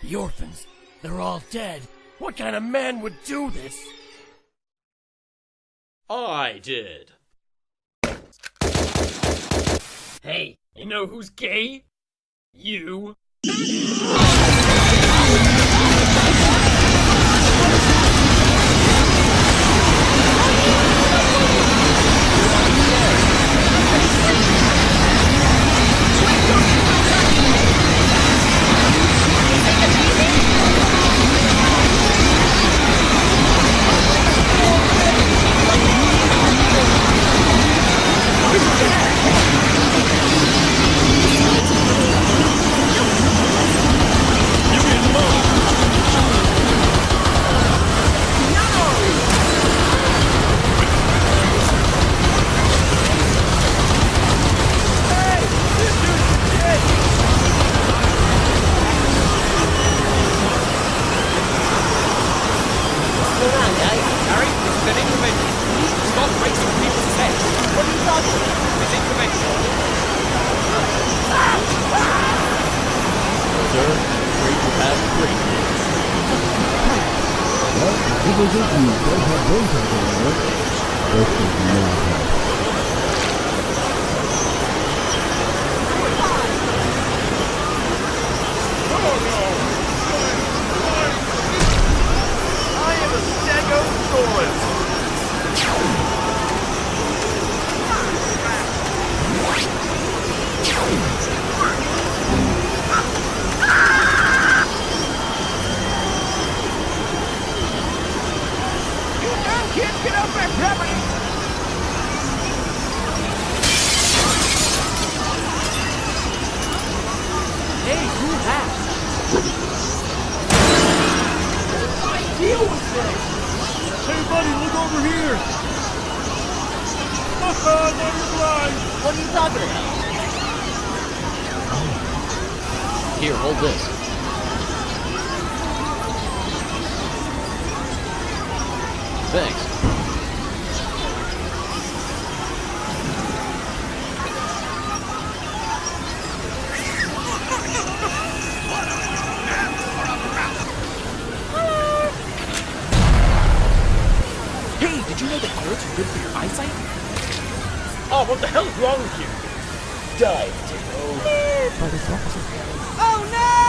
The orphans, they're all dead. What kind of man would do this? I did. Hey, you know who's gay? You. Here, hold this. Thanks. Hey, did you know that carrots are good for your eyesight? Oh, what the hell is wrong with you? Dive, Diggo. Oh no!